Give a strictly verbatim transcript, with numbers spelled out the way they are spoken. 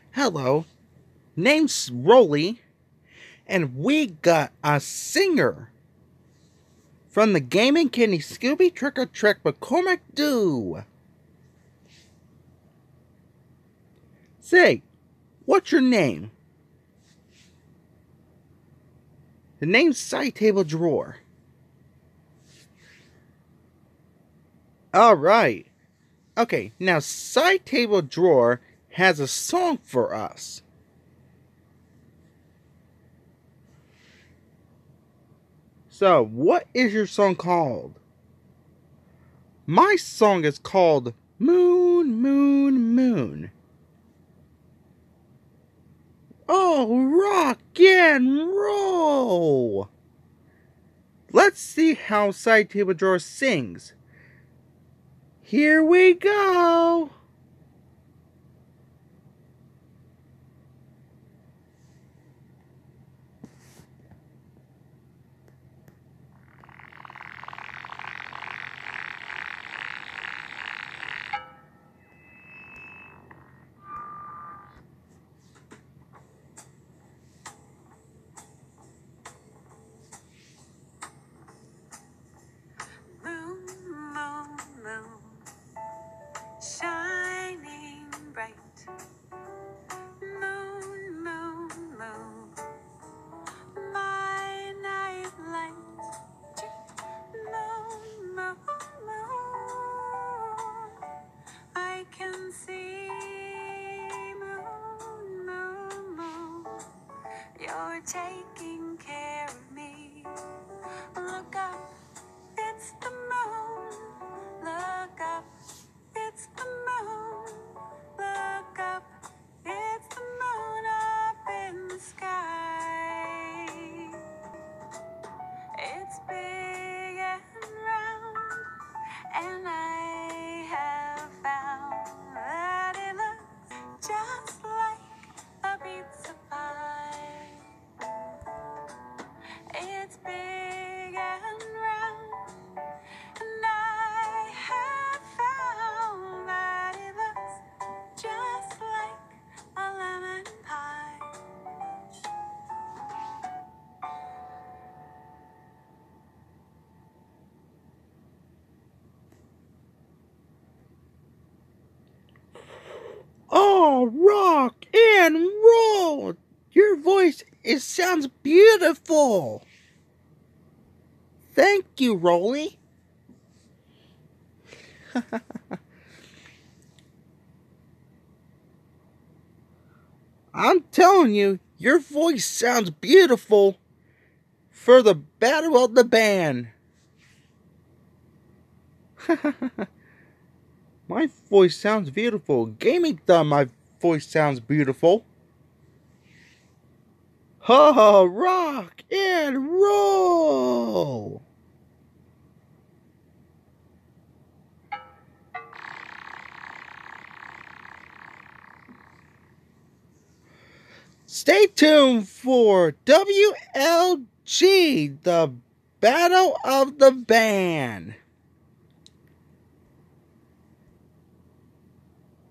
Hello, name's Rolly, and we got a singer from the Gaming Kidney Scooby Trick or Trick McCormick Do. Say, what's your name? The name's Side Table Drawer. Alright. Okay, now Side Table Drawer has a song for us. So, what is your song called? My song is called Moon, Moon, Moon. Oh, rock and roll! Let's see how Side Table Drawer sings. Here we go! Moon, moon, moon, shining bright. Moon, moon, moon, my night light. Moon, moon, moon, I can see. Moon, moon, moon, you're taking care of me. Look up, it's the moon. Look up, it's the moon. Look up, it's the moon up in the sky. It's big and round, and I have found that it looks just like a pizza pie. It's big and round, and I have found that it looks just like a lemon pie. Oh, rock and roll! Your voice, it sounds beautiful! Thank you, Rolly. I'm telling you, your voice sounds beautiful for the Battle of the Band. My voice sounds beautiful. Gaming thought my voice sounds beautiful. Ha! Rock and roll! Stay tuned for W L G, the Battle of the Band.